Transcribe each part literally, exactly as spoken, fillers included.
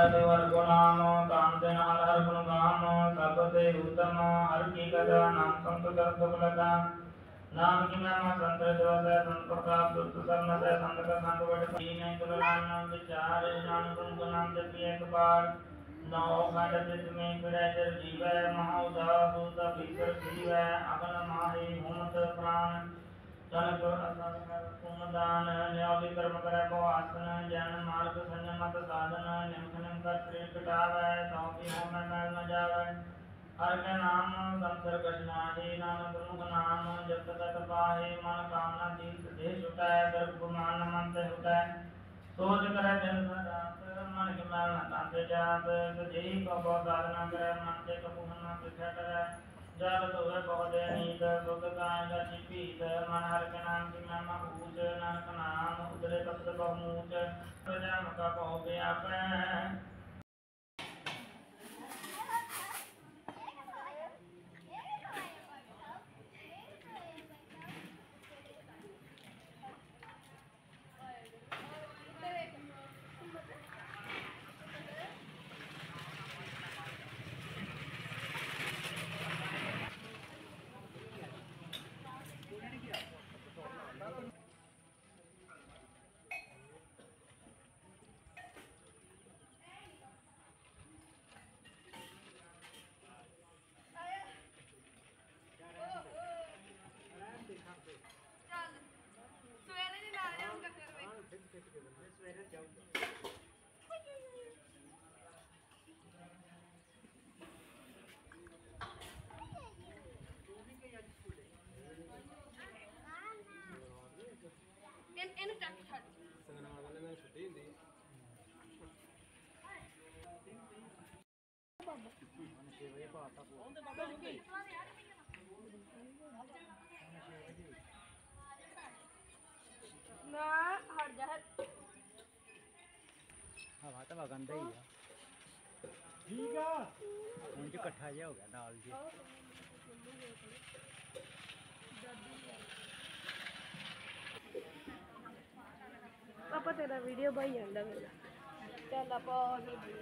देवर गुणाम तान दिन हर हर गुण गाम सब ते उत्तम हर की कथा नाम संत सुखलता नाम की महिमा संत जोत संत प्रताप दुष्ट सर्न से संत का संग बड़ नहीं तुलना विचार ज्ञान गुण गुणाम जपि एक बार नौ खंड तिस में फिरै जर जीवै महाउदा दूत भीतर जीवै अगन माहि भूमत प्राण तनक असंग कुमदान न्याय कर्म करे को आसन ज्ञान मार्ग संयमत साधन निमखन कर श्रेष्ठ कटावै सौ की हो में मैल न जावै हर के नाम संसर कठिनाई नाम प्रमुख नाम जप तत पाहे मन कामना तीर्थ देह छुटै गर्भ गुमान मन से छुटै सोच करे दिन रात मन के मैल न ताते जात जेहि को बहुत साधना करे मन से कपु न पीछा करे जब तोरे बहुत नीत सुख काय का चिपीत मन हर के नाम की महिमा ऊंच नानक नाम उदरे तपत बहुमूच प्रजा का बहु व्यापै ਇਹਨੂੰ ਚੱਕ ਛੱਡ ਸੰਗਨਾਰ ਵਾਲੇ ਨਾਲ ਛੁੱਟੀ ਹੁੰਦੀ ਬਾਬਾ ਛੇ ਵਜੇ ਪਾਤਾ ਉਹਦੇ ਬਾਬਾ ਜੀ ਨਾ ਹਟ ਜਾ ਹਵਾ ਤਾਂ ਵਗੰਦਾ ਹੀ ਆ ਠੀਕ ਆ ਹੁਣ ਚ ਇਕੱਠਾ ਜਿਹਾ ਹੋ ਗਿਆ ਨਾਲ ਜੀ ਪਾਪਾ ਤੇਰਾ ਵੀਡੀਓ ਬਾਈ ਜਾਂਦਾ ਮੇਰਾ ਚੱਲ ਆਪਾਂ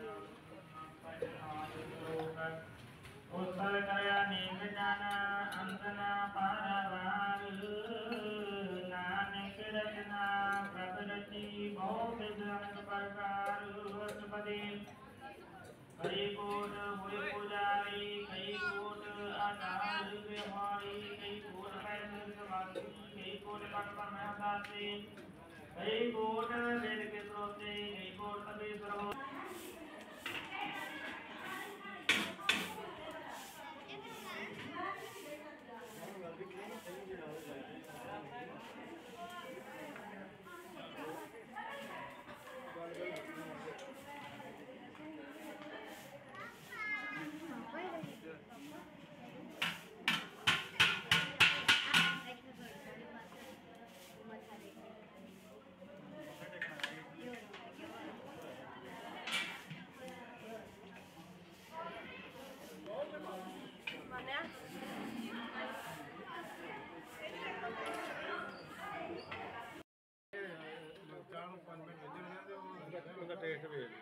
ਉਸਲ ਕਰਿਆ ਨੀਂਦ ਜਾਨ ਅੰਤਨਾ ਪਾਰਵਾਰ ਨਾਨਕ ਰਚਨਾ ਪ੍ਰਭ ਰਚੀ ਬਹੁ ਵਿਦਨ ਪ੍ਰਕਾਰ ਅਸਪਦੇ ਕਈ ਕੋਟ ਹੋਏ ਪੁਜਾਰੀ ਕਈ ਕੋਟ ਆਧਾਰ ਵਿਹਾਰੀ ਕਈ ਕੋਟ ਪੈਸੇ ਸਵਾਸੀ ਕਈ ਕੋਟ ਪਟ ਪਰਮਾ ਦਾਸੇ कई कोट वेद के स्रोते कई कोट तभी सर्वो ਉਹਦਾ ਟੇਸਟ ਵੇਖ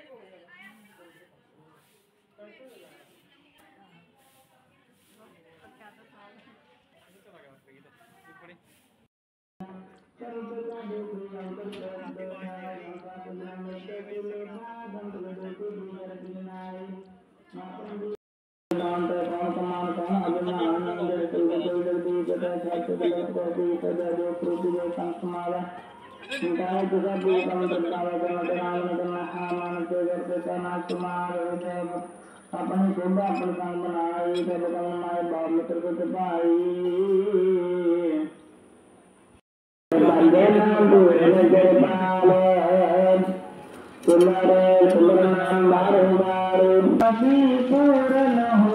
Kita juga bisa mentertawakan dengan dengan aman kegiatan nasional itu apa nih coba tentang menarik tentang menarik bahwa terkecuali Pandangan bulan gerbalan Sulare sumberan baru-baru Masih purna